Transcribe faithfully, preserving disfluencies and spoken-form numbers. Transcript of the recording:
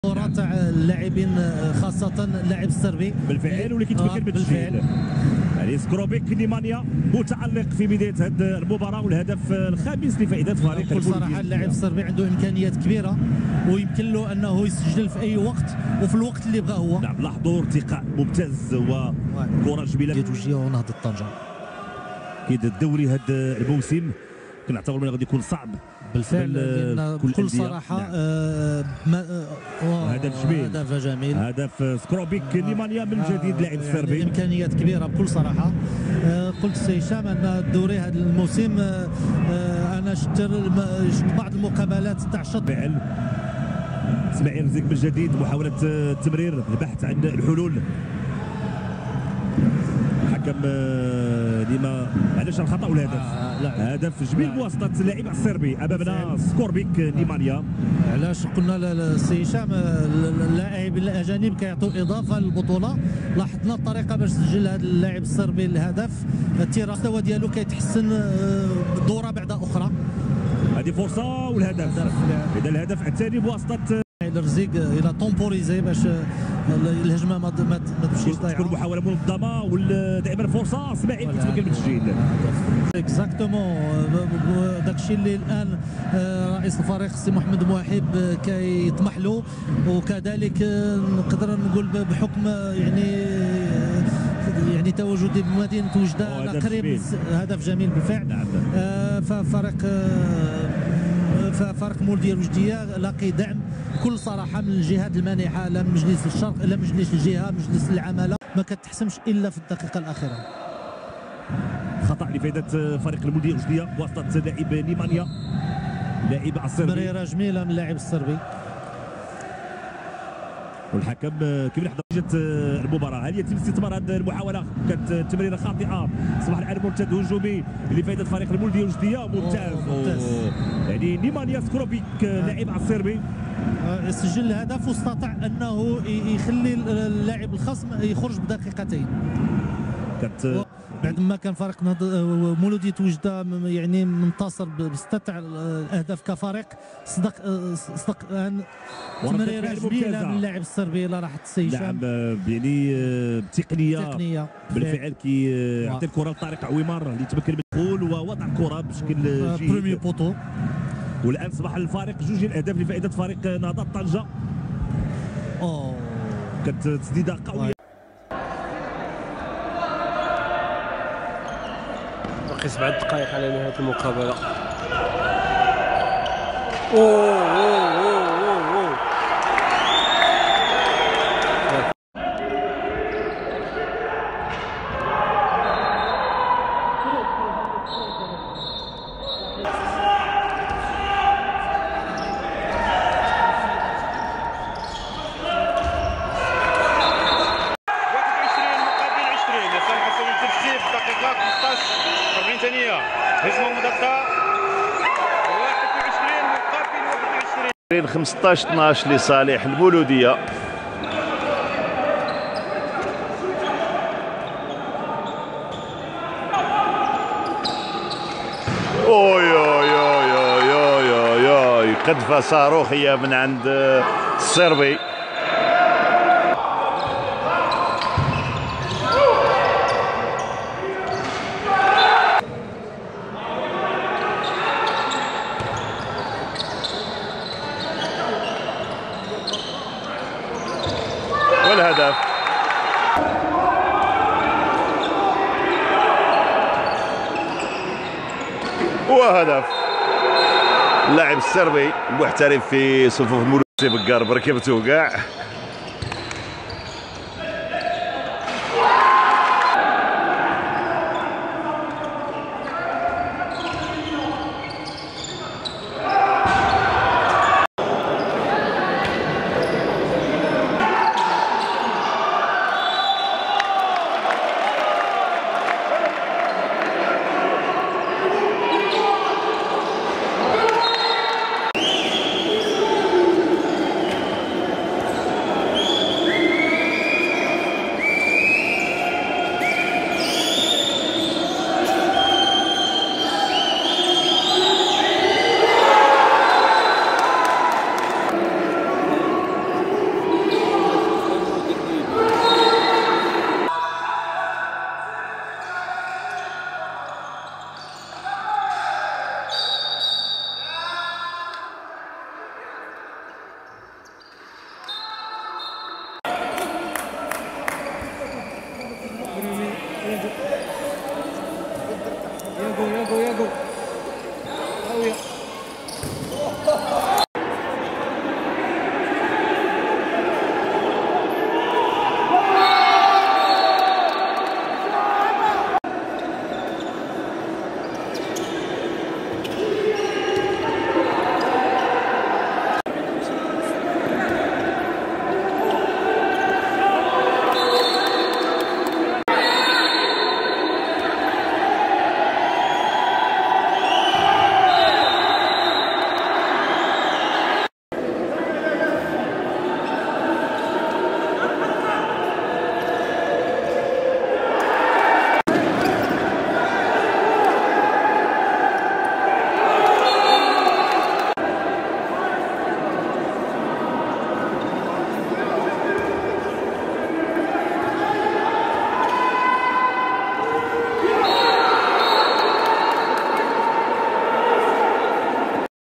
تاع اللاعبين خاصه اللاعب السربي بالفعل ولكن تمكن من التسجيل. يعني سكروبيك نيمانيا متالق في بدايه هذه المباراه والهدف الخامس لفائده فريق بكل صراحه اللاعب السربي عنده امكانيات كبيره ويمكن له انه يسجل في اي وقت وفي الوقت اللي بغاه هو. نعم لاحظوا ارتقاء ممتاز وكره جميله توجيه نهضه طنجه. اكيد الدوري هذا الموسم كنعتبر انه غادي يكون صعب بالفعل بكل صراحه. نعم. آه آه هدف جميل هدف جميل هدف سكروبيك آه نيمانيا من جديد آه لاعب السربي يعني امكانيات كبيره بكل صراحه. آه قلت سي هشام ان الدوري هذا الموسم آه آه انا شفت بعض المقابلات تاع الشوط. فعل اسماعيل رزيق من جديد محاوله التمرير البحث عن الحلول. الحكم لما علاش الخطا والهدف؟ آه هدف جميل بواسطه اللاعب السربي امامنا سكوربيك نيمانيا. علاش قلنا للسي هشام اللاعبين الاجانب كيعطوا اضافه للبطوله. لاحظنا الطريقه باش سجل هذا اللاعب السربي الهدف، المستوى ديالو كيتحسن دوره بعد اخرى. هذه فرصه والهدف. اذا الهدف الثاني بواسطه الرزيق الى طومبوريزي باش الهجمه ما ما تمشيش ضايعه. تكون محاوله منظمه ودائما فرصه اسماعيل كيتمكن من التسجيل. اكزاكتومون داكشي اللي الان رئيس الفريق السي محمد موحب كيطمح له، وكذلك نقدر نقول بحكم يعني يعني تواجدي بمدينه وجده انا قريب. هدف جميل بالفعل. نعم. آه ففريق ففريق مولوديه الوجديه لاقي دعم بكل صراحه من الجهات المانحه، لا من مجلس الشرق لا مجلس الجهه مجلس العماله، ما كتحسمش الا في الدقيقه الاخيره. خطا لفائده فريق المولوديه الوجديه بواسطه لاعب نيمانيا لاعب السربي. تمريره جميله من اللاعب السربي. والحكم كيف لحظه جات المباراه هل يتم استثمار هذه المحاوله؟ كانت تمريره خاطئه صباح الان مرتد هجومي لفائده فريق المولوديه الوجديه. ممتاز. يعني نيمانيا سكروبيك لاعب السربي سجل الهدف واستطاع انه يخلي اللاعب الخصم يخرج بدقيقتين. كانت بعد ما كان فريق مولودية وجدة يعني منتصر بستة الاهداف كفريق، صدق صدق تمريره جميله من اللاعب السربي اللي راحت السي هشام. نعم يعني بتقنيه تقنيه بالفعل كيعطي الكره لطارق عويمر اللي تمكن من الدخول ووضع الكره بشكل جيد. بروميي بوطو. والان صباح الفارق جوج الاهداف لفائده فريق نهضه طنجه. اوه كانت تسديده قويه. باقي سبع دقائق على نهايه المقابله. اوه اوه اوه اوه هجمة مضادة واحد وعشرين مقابل واحد وعشرين. خمسطاش اثناش لصالح المولودية. اوي اوي اوي اوي اوي اوي اوي قذفة صاروخية من عند السربي. والهدف. وهدف اللاعب السربي المحترف في صفوف مولودية بكار بركبته كاع.